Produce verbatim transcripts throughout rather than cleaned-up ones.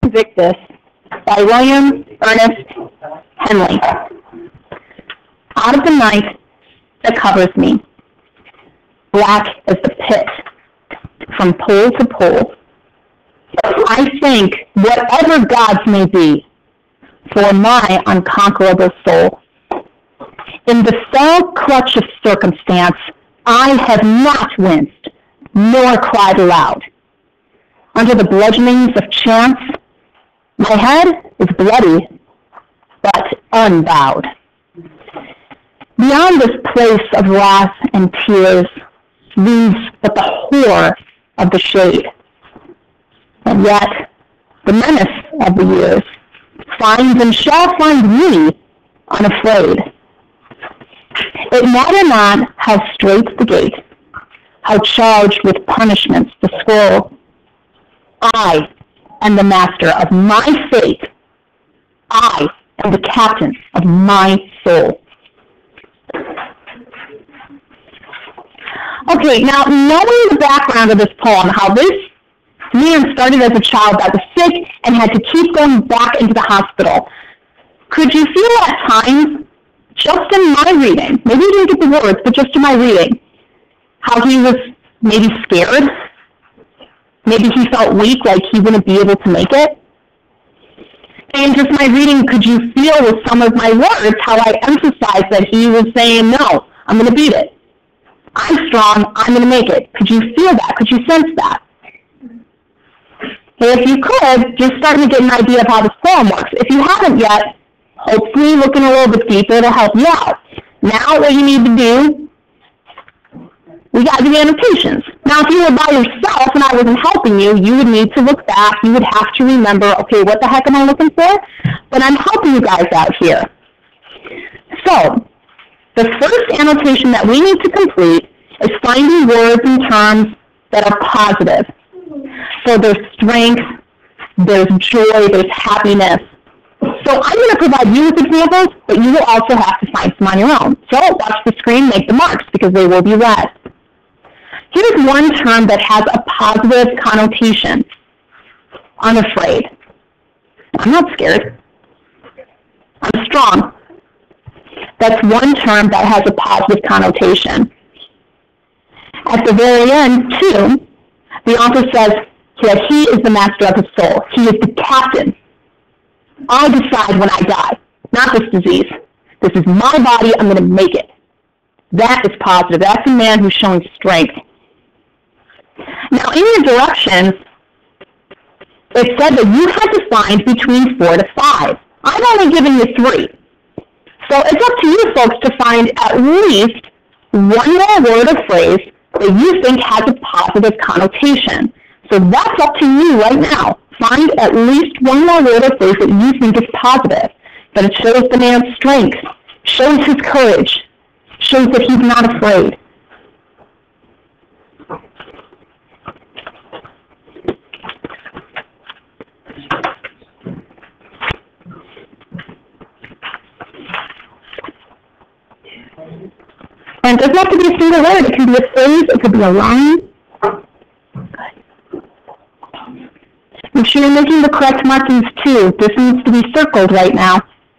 Invictus by William Ernest Henley. Out of the night that covers me, black as the pit, from pole to pole, I think whatever gods may be for my unconquerable soul. In the fell clutch of circumstance, I have not winced, nor cried aloud. Under the bludgeonings of chance, my head is bloody, but unbowed. Beyond this place of wrath and tears looms but the horror of the shade. And yet, the menace of the years finds and shall find me unafraid. It matter not how strait the gate, how charged with punishments the scroll. I am the master of my fate. I am the captain of my soul. Okay, now knowing the background of this poem, how this man started as a child that was sick and had to keep going back into the hospital, could you feel at times, just in my reading, maybe you didn't get the words, but just in my reading, how he was maybe scared? Maybe he felt weak, like he wouldn't be able to make it? And just my reading, could you feel with some of my words how I emphasized that he was saying, no, I'm going to beat it. I'm strong, I'm going to make it. Could you feel that? Could you sense that? And if you could, you're starting to get an idea of how this poem works. If you haven't yet, hopefully looking a little bit deeper, it'll help you out. Now what you need to do, we got to do annotations. Now if you were by yourself and I wasn't helping you, you would need to look back. You would have to remember, okay, what the heck am I looking for? But I'm helping you guys out here. So, the first annotation that we need to complete is finding words and terms that are positive. So there's strength, there's joy, there's happiness. So I'm going to provide you with examples, but you will also have to find some on your own. So watch the screen, make the marks, because they will be read. Here's one term that has a positive connotation. Unafraid. I'm not scared. I'm strong. That's one term that has a positive connotation. At the very end, too, the author says that he is the master of his soul. He is the captain. I decide when I die, not this disease. This is my body. I'm going to make it. That is positive. That's a man who's showing strength. Now, in your directions, it said that you had to find between four to five. I've only given you three. So it's up to you folks to find at least one more word or phrase that you think has a positive connotation. So that's up to you right now. Find at least one more word or phrase that you think is positive, that it shows the man's strength, shows his courage, shows that he's not afraid. And it doesn't have to be a single word. It can be a phrase. It could be a line. Good. Make sure you're making the correct markings, too. This needs to be circled right now.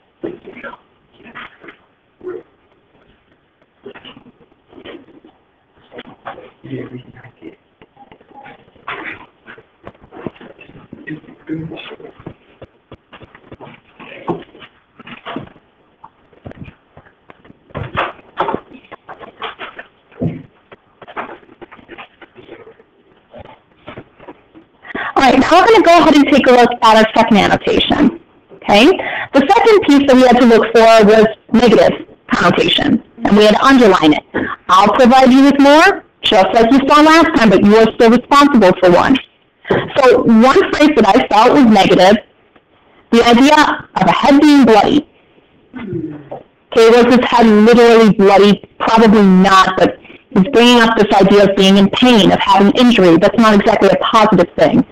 All right, now we're going to go ahead and take a look at our second annotation. Okay? The second piece that we had to look for was negative connotation, and we had to underline it. I'll provide you with more, just like you saw last time, but you are still responsible for one. So one phrase that I felt was negative, the idea of a head being bloody. Okay, was his head literally bloody? Probably not, but he's bringing up this idea of being in pain, of having injury. That's not exactly a positive thing.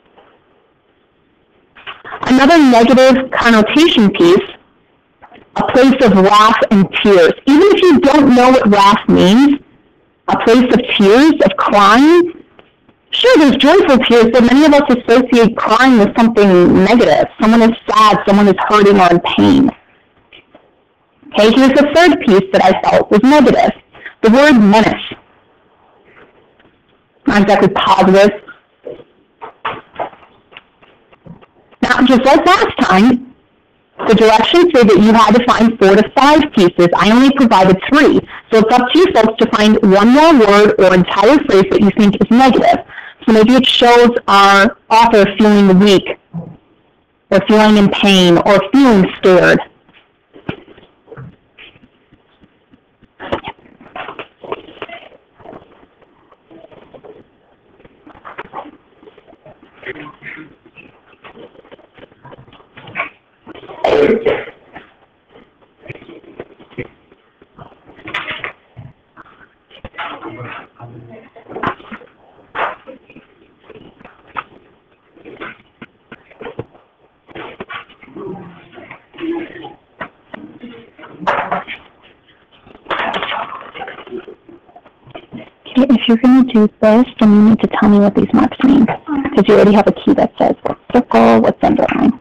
Another negative connotation piece, a place of wrath and tears. Even if you don't know what wrath means, a place of tears, of crying, Sure, there's joyful tears, but many of us associate crying with something negative. Someone is sad, someone is hurting or in pain. Okay, here's the third piece that I felt was negative. The word menace. Not exactly positive. Now, just like last time, the directions say that you had to find four to five pieces. I only provided three. So it's up to you folks to find one more word or entire phrase that you think is negative. So maybe it shows our author feeling weak, or feeling in pain, or feeling scared. If you're going to do this, then you need to tell me what these marks mean, because you already have a key that says what's circle, what's underline.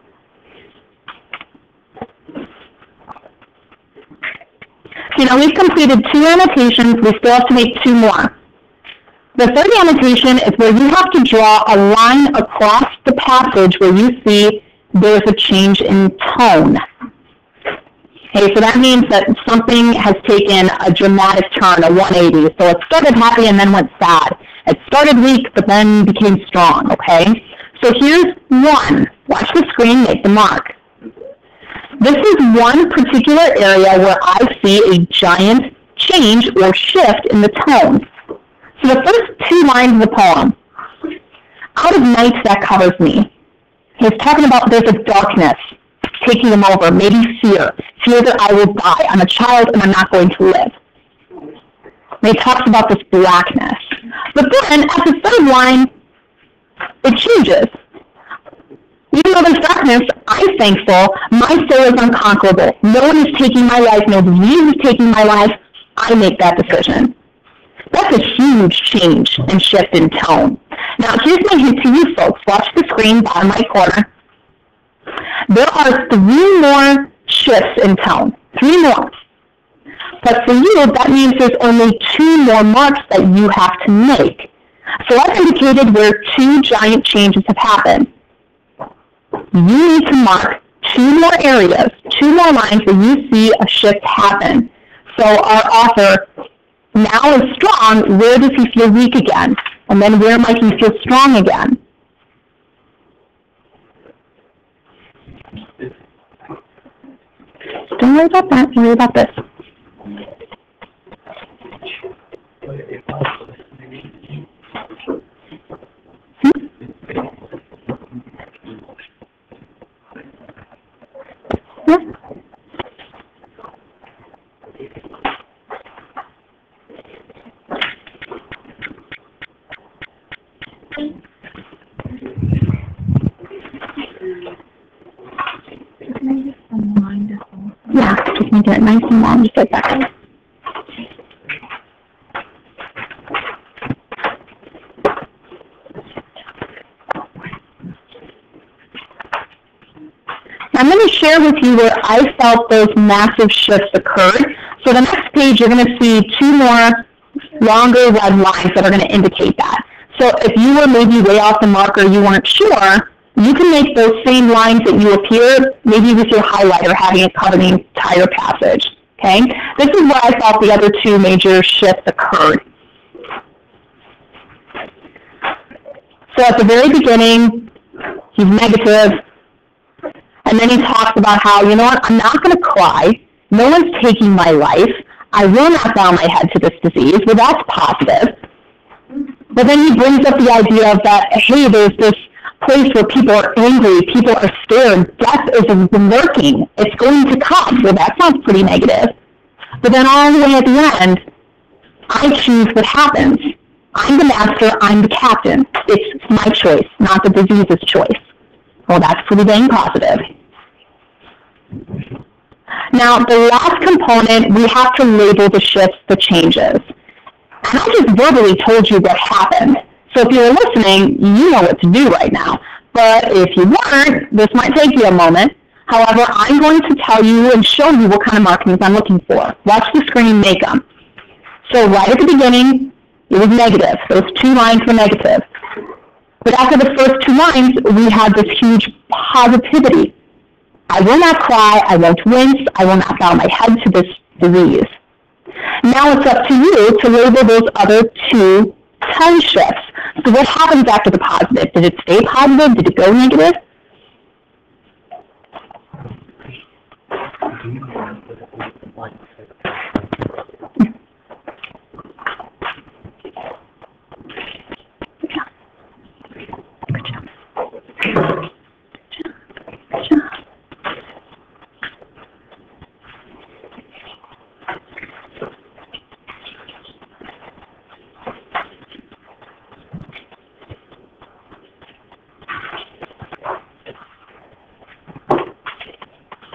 Okay, now we've completed two annotations. We still have to make two more. The third annotation is where you have to draw a line across the passage where you see there's a change in tone. Okay, so that means that something has taken a dramatic turn, a one eighty. So it started happy and then went sad. It started weak, but then became strong, okay? So here's one. Watch the screen, make the mark. This is one particular area where I see a giant change or shift in the tone. So the first two lines of the poem, out of night that covers me. He's talking about there's a darkness taking him over, maybe fear, fear that I will die. I'm a child and I'm not going to live. And he talks about this blackness. But then at the third line, it changes. Even though there's darkness, I'm thankful. My soul is unconquerable. No one is taking my life. No disease is taking my life. I make that decision. That's a huge change and shift in tone. Now, here's my hint to you folks. Watch the screen, bottom right corner. There are three more shifts in tone. Three more. But for you, that means there's only two more marks that you have to make. So I've indicated where two giant changes have happened. You need to mark two more areas, two more lines where you see a shift happen. So our author now is strong. Where does he feel weak again? And then where might he feel strong again? Don't worry about that. Don't worry about this. Hmm? Yeah. Yeah, just making it nice and long, just like that. I'm going to share with you where I felt those massive shifts occurred. So the next page, you're going to see two more longer red lines that are going to indicate that. So if you were maybe way off the mark or you weren't sure, you can make those same lines that you appear, maybe with your highlighter, having it cover the entire passage. Okay? This is where I thought the other two major shifts occurred. So at the very beginning, he's negative, and then he talks about how, you know what, I'm not going to cry. No one's taking my life. I will not bow my head to this disease. Well, that's positive. But then he brings up the idea of that, hey, there's this place where people are angry, people are scared, death is lurking, it's going to come. Well, that sounds pretty negative. But then all the way at the end, I choose what happens. I'm the master, I'm the captain. It's my choice, not the disease's choice. Well, that's pretty dang positive. Now, the last component, we have to label the shifts, the changes. And I just verbally told you what happened. So if you're listening, you know what to do right now. But if you weren't, this might take you a moment. However, I'm going to tell you and show you what kind of markings I'm looking for. Watch the screen, make them. So right at the beginning, it was negative. Those two lines were negative. But after the first two lines, we had this huge positivity. I will not cry, I won't wince, I will not bow my head to this disease. Now it's up to you to label those other two tone shifts. So what happens after the positive? Did it stay positive? Did it go negative?